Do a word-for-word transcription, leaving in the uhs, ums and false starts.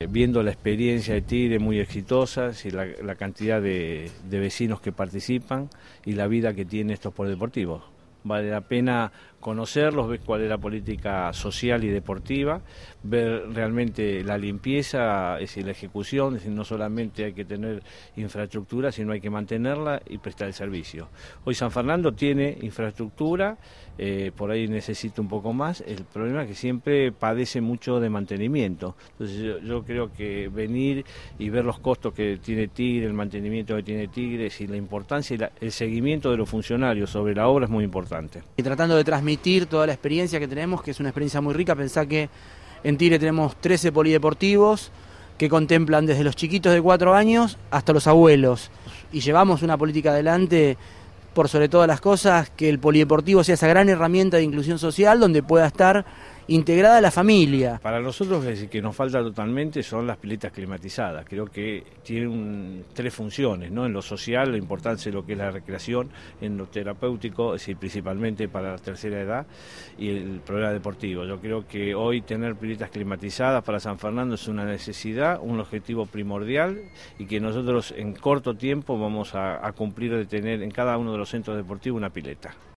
Viendo la experiencia de Tigre muy exitosa, y la, la cantidad de, de vecinos que participan y la vida que tienen estos polideportivos. Vale la pena conocerlos, ver cuál es la política social y deportiva, ver realmente la limpieza, es decir, la ejecución, es decir, no solamente hay que tener infraestructura, sino hay que mantenerla y prestar el servicio. Hoy San Fernando tiene infraestructura, eh, por ahí necesita un poco más, el problema es que siempre padece mucho de mantenimiento. Entonces yo, yo creo que venir y ver los costos que tiene Tigre, el mantenimiento que tiene Tigre, y la importancia y la, el seguimiento de los funcionarios sobre la obra es muy importante. Y tratando de transmitir toda la experiencia que tenemos, que es una experiencia muy rica. Pensá que en Tigre tenemos trece polideportivos que contemplan desde los chiquitos de cuatro años hasta los abuelos. Y llevamos una política adelante, por sobre todas las cosas, que el polideportivo sea esa gran herramienta de inclusión social donde pueda estar integrada la familia. Para nosotros, es decir, que nos falta totalmente son las piletas climatizadas. Creo que tienen un, tres funciones, ¿no? En lo social, la importancia de lo que es la recreación, en lo terapéutico, es decir, principalmente para la tercera edad, y el problema deportivo. Yo creo que hoy tener piletas climatizadas para San Fernando es una necesidad, un objetivo primordial, y que nosotros en corto tiempo vamos a, a cumplir de tener en cada uno de los centros deportivos una pileta.